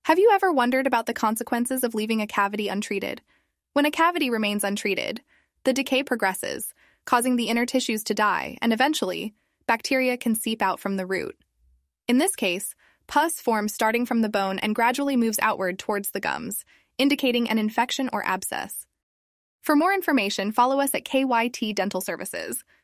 Have you ever wondered about the consequences of leaving a cavity untreated? When a cavity remains untreated, the decay progresses, causing the inner tissues to die, and eventually, bacteria can seep out from the root. In this case, pus forms starting from the bone and gradually moves outward towards the gums, indicating an infection or abscess. For more information, follow us at KYT Dental Services.